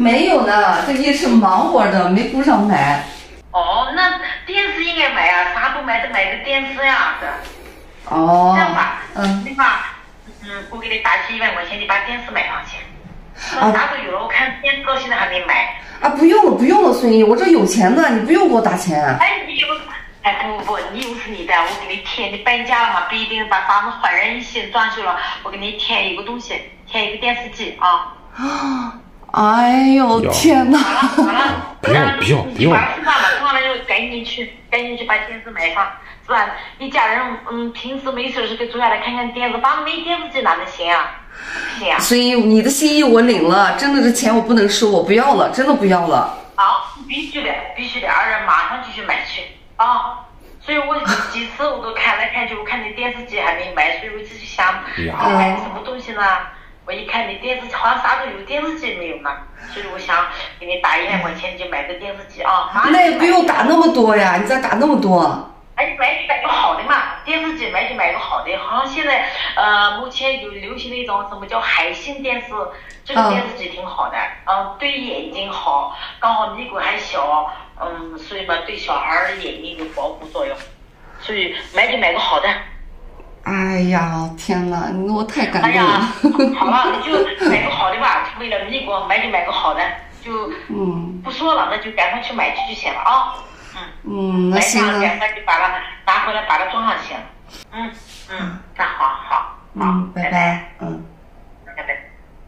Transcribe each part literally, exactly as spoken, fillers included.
没有呢，这一时忙活着没顾上买。 哦，那电视应该买啊，啥不买都买个电视呀，是。 哦。 这样吧， 嗯， 那个，嗯，我给你打起一万块钱，你把电视买上去。啊，啥都有了，我看电视到现在还没买。 啊，不用了，不用了，孙姨，我这有钱的，你不用给我打钱。 哎，你有，哎不不不，你又是你的，我给你添，你搬家了嘛，不一定把房子焕然一新装修了，我给你添一个东西，添一个电视机啊。 啊！哎呦天哪！ 好了好了， 不用不用不用。 吃饭了，吃完了就赶紧去，赶紧去把电视买上，是吧？一家人嗯，平时没事是给坐下来看看电视，反正没电视机哪能行啊？行啊。 所以你的心意我领了，真的这钱我不能收，我不要了，真的不要了。 好，必须的，必须的，二人马上就去买去啊！所以我几次我都看来看去，我看你电视机还没买，所以我就想你买什么东西呢？我一看你电视机好像啥都有，电视机没有呢，所以我想给你打一万块钱，你就买个电视机啊。 那也不用打那么多呀，你咋打那么多？ 哎，买就买个好的嘛，电视机买就买个好的。好像现在呃，目前有流行的一种什么叫海信电视，这个电视机挺好的，嗯、呃，对眼睛好，刚好你个还小，嗯，所以嘛，对小孩儿眼睛有保护作用，所以买就买个好的。 哎呀，天哪，你我太感动了。 哎呀，好了，你就买个好的吧，为了你给我买就买个好的，就嗯不说了，那就赶快去买去就行了啊。嗯嗯，那行了。 买上赶快就把它拿回来，把它装上行。嗯嗯，那好好。 嗯，拜拜。嗯， 拜拜。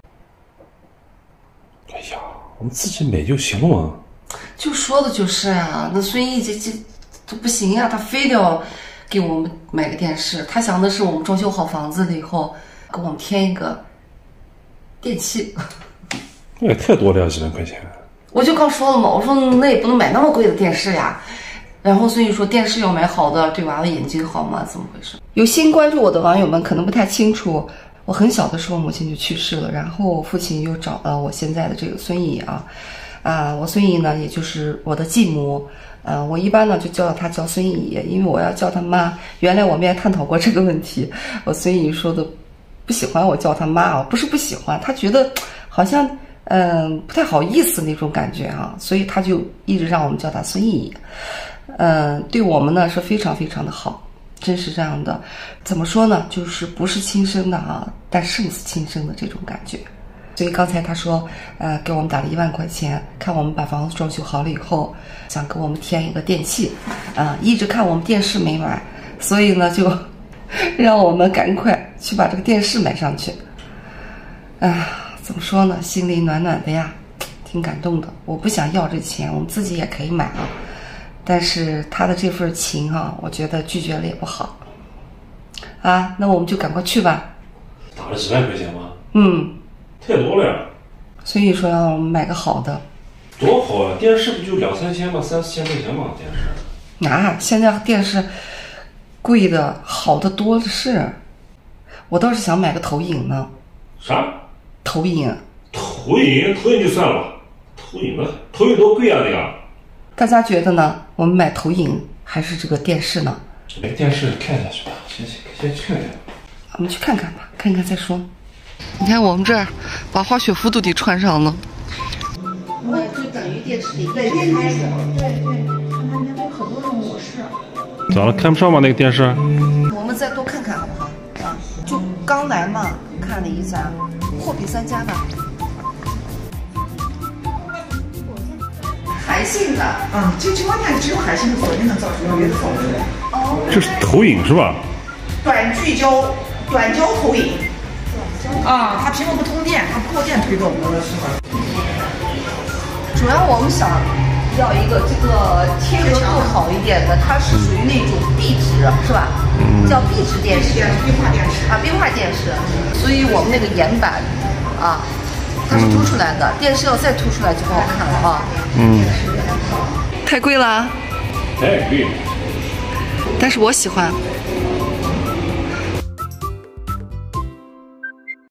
哎呀，我们自己买就行了嘛。 就说的就是啊，那孙毅这这这不行呀、啊，他非得要给我们买个电视，他想的是我们装修好房子了以后，给我们添一个电器。 那也太多了，几万块钱。 我就刚说了嘛，我说那也不能买那么贵的电视呀。然后孙毅说电视要买好的，对娃娃眼睛好嘛？怎么回事？有新关注我的网友们可能不太清楚，我很小的时候母亲就去世了，然后我父亲又找了我现在的这个孙姨啊，啊，我孙姨呢也就是我的继母。呃，我一般呢就叫她叫孙姨，因为我要叫她妈。原来我们也探讨过这个问题，我孙姨说的不喜欢我叫她妈啊，不是不喜欢，她觉得好像嗯、呃、不太好意思那种感觉啊，所以她就一直让我们叫她孙姨。嗯、呃，对我们呢是非常非常的好，真是这样的。怎么说呢？就是不是亲生的啊，但胜似亲生的这种感觉。所以刚才他说，呃，给我们打了一万块钱，看我们把房子装修好了以后，想给我们添一个电器，啊、呃，一直看我们电视没买，所以呢就让我们赶快去把这个电视买上去。哎、呃，怎么说呢？心里暖暖的呀，挺感动的。我不想要这钱，我们自己也可以买啊，但是他的这份情啊，我觉得拒绝了也不好。啊，那我们就赶快去吧。 打了几万块钱吗？ 嗯。 太多了呀， 所以说要买个好的。 多好啊！电视不就两三千吗？三四千块钱吗？电视。 啊，现在电视贵的好的多的是。我倒是想买个投影呢。 啥？ 投影。 投影，投影就算了吧。投影呢？投影多贵啊！这个。 大家觉得呢？我们买投影还是这个电视呢？ 买个电视看下去吧，先先去看看。 我们去看看吧，看看再说。你看我们这儿把滑雪服都得穿上了，那就等于电视里一直开着。对对，看看那边很多种模式。 咋了？看不上吗？那个电视？ 我们再多看看好不好？啊，就刚来嘛，看了一下，货比三家吧。海信的啊，这直播间只有海信的锁定能造出别的造出来。 哦， 这是投影是吧？ 短聚焦、短焦投影。啊，它屏幕不通电，它不靠电推动。 主要我们想要一个这个贴合度好一点的，它是属于那种壁纸，是吧？嗯、叫壁纸电视， 冰化电视啊，冰化电视。所以我们那个沿板啊，它是凸出来的，嗯、电视要再凸出来就不好看了啊。嗯，太贵了。 太贵了。 但是我喜欢。